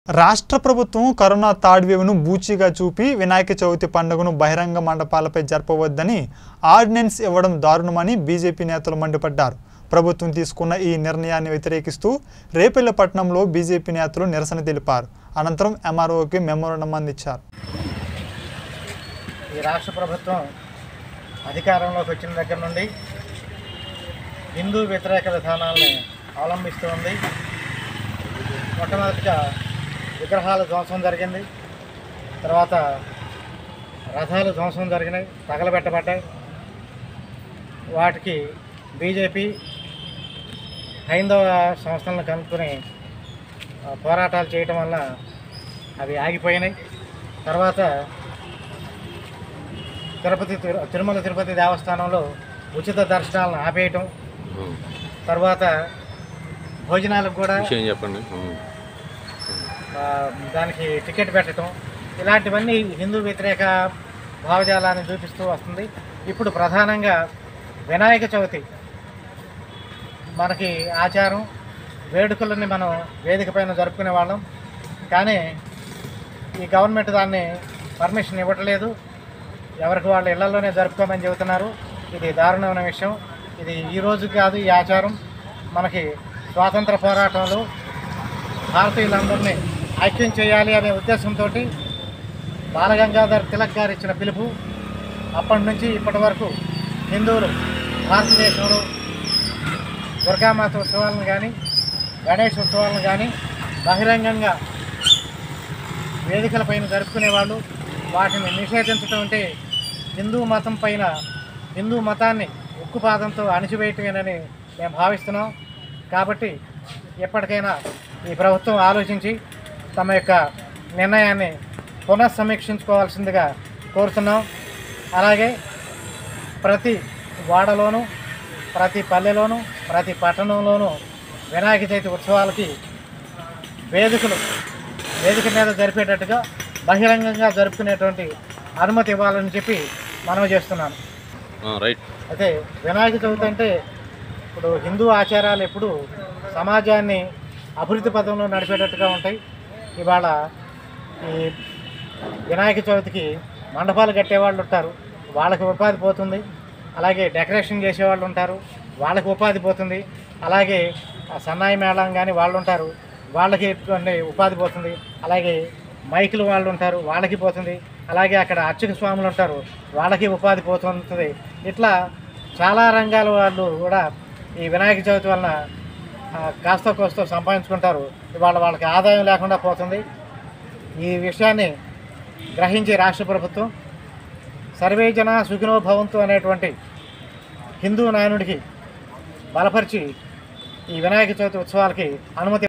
రాష్ట్ర ప్రభుత్వం corona third వేవ్ను బూచిగా చూపి వినాయక చవితి పండుగను బహిరంగ మండపాలపై జరపవద్దని ఆర్డినెన్స్ ఇవ్వడం దారుణమని బీజేపీ నేతలు మండిపడ్డారు. ప్రభుత్వం తీసుకున్న ఈ నిర్ణయాన్ని వ్యతిరేకిస్తూ రేపల్లెపట్నంలో బీజేపీ నేతలు నిరసన తెలిపారు. అనంతరం ఎంఆర్ఓకి మెమోరాండం అందించారు. ఈ రాష్ట్ర ప్రభుత్వం అధికారంలోకి వచ్చిన దగ్గర నుండి హిందూ వ్యతిరేక విధానాలను అవలంబిస్తూ ఉంది. మొట్టమొదటిగా విగ్రహాల ధ్వంసం జరిగింది, తర్వాత రథాలు ధ్వంసం జరిగినాయి, తగలబెట్టబడ్డాయి. వాటికి బీజేపీ హైందవ సంస్థలను కనుక్కొని పోరాటాలు చేయటం వల్ల అవి ఆగిపోయినాయి. తర్వాత తిరుమల తిరుపతి దేవస్థానంలో ఉచిత దర్శనాలను ఆపేయటం, తర్వాత భోజనాలకు కూడా చెప్పండి దానికి టికెట్ పెట్టడం, ఇలాంటివన్నీ హిందూ వ్యతిరేక భావజాలాన్ని చూపిస్తూ వస్తుంది. ఇప్పుడు ప్రధానంగా వినాయక చవితి మనకి ఆచారం, వేడుకలని మనం వేదిక పైన జరుపుకునే వాళ్ళం. కానీ ఈ గవర్నమెంట్ దాన్ని పర్మిషన్ ఇవ్వట్లేదు. ఎవరికి వాళ్ళ ఇళ్లలోనే జరుపుకోమని చెబుతున్నారు. ఇది దారుణమైన విషయం. ఇది ఈరోజు కాదు ఈ ఆచారం. మనకి స్వాతంత్ర పోరాటంలో భారతీయులందరినీ ఐక్యం చేయాలి అనే ఉద్దేశంతో బాలగంగాధర్ తిలక్ గారు ఇచ్చిన పిలుపు. అప్పటి నుంచి ఇప్పటి వరకు హిందువులు భారతదేశంలో దుర్గామాత ఉత్సవాలను కానీ గణేష్ ఉత్సవాలను కానీ బహిరంగంగా వేదికల పైన జరుపుకునేవాళ్ళు. వాటిని నిషేధించడం అంటే హిందూ మతం పైన హిందూ మతాన్ని ఉక్కుపాదంతో అణిచివేయటమేనని మేము భావిస్తున్నాం. కాబట్టి ఎప్పటికైనా ఈ ప్రభుత్వం ఆలోచించి తమ యొక్క నిర్ణయాన్ని పునఃసమీక్షించుకోవాల్సిందిగా కోరుతున్నాం. అలాగే ప్రతి వాడలోనూ, ప్రతి పల్లెలోనూ, ప్రతి పట్టణంలోనూ వినాయక చవితి ఉత్సవాలకి వేదిక మీద జరిపేటట్టుగా బహిరంగంగా జరుపుకునేటువంటి అనుమతి ఇవ్వాలని చెప్పి మనవి చేస్తున్నాను. అయితే వినాయక చవితి అంటే ఇప్పుడు హిందూ ఆచారాలు ఎప్పుడు సమాజాన్ని అభివృద్ధి పథంలో నడిపేటట్టుగా ఉంటాయి. ఇవాళ ఈ వినాయక చవితికి మండపాలు కట్టేవాళ్ళు ఉంటారు, వాళ్ళకి ఉపాధి పోతుంది. అలాగే డెకరేషన్ చేసేవాళ్ళు ఉంటారు, వాళ్ళకి ఉపాధి పోతుంది. అలాగే సన్నాయి మేళం కానీ వాళ్ళు ఉంటారు, వాళ్ళకి ఉపాధి పోతుంది. అలాగే మైకులు వాళ్ళు ఉంటారు, వాళ్ళకి పోతుంది. అలాగే అక్కడ అర్చక స్వాములు ఉంటారు, వాళ్ళకి ఉపాధి పోతుంది. ఇట్లా చాలా రంగాల వాళ్ళు కూడా ఈ వినాయక చవితి వలన కాస్త కోస్తో సంపాదించుకుంటారు. ఇవాళ వాళ్ళకి ఆదాయం లేకుండా పోతుంది. ఈ విషయాన్ని గ్రహించి రాష్ట్ర ప్రభుత్వం సర్వే జన సుఖినో భవంతు అనేటువంటి హిందూ నాయనుడికి బలపరిచి ఈ వినాయక చవితి ఉత్సవాలకి అనుమతి